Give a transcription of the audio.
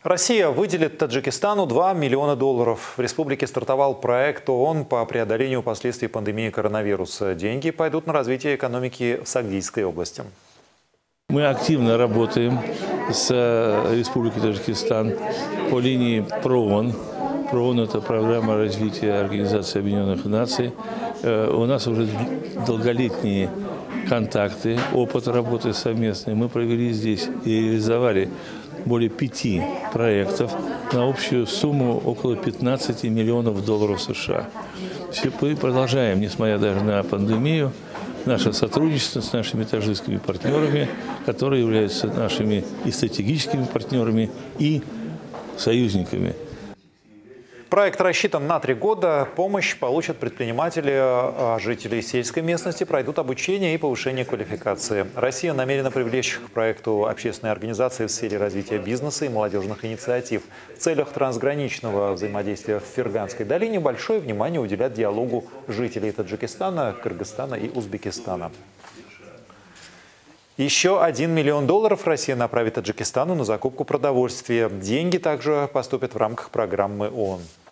Россия выделит Таджикистану $2 миллиона. В республике стартовал проект ООН по преодолению последствий пандемии коронавируса. Деньги пойдут на развитие экономики в Сагдийской области. Мы активно работаем с Республикой Таджикистан по линии ПРООН. ПРООН – это программа развития Организации Объединенных Наций. У нас уже долголетние контакты, опыт работы совместный. Мы провели здесь и реализовали более 5 проектов на общую сумму около $15 миллионов США. Мы продолжаем, несмотря даже на пандемию, наше сотрудничество с нашими таджикскими партнерами, которые являются нашими и стратегическими партнерами, и союзниками. Проект рассчитан на 3 года. Помощь получат предприниматели, а жители сельской местности пройдут обучение и повышение квалификации. Россия намерена привлечь к проекту общественные организации в сфере развития бизнеса и молодежных инициатив. В целях трансграничного взаимодействия в Ферганской долине большое внимание уделят диалогу жителей Таджикистана, Кыргызстана и Узбекистана. Еще $1 миллион Россия направит Таджикистану на закупку продовольствия. Деньги также поступят в рамках программы ООН.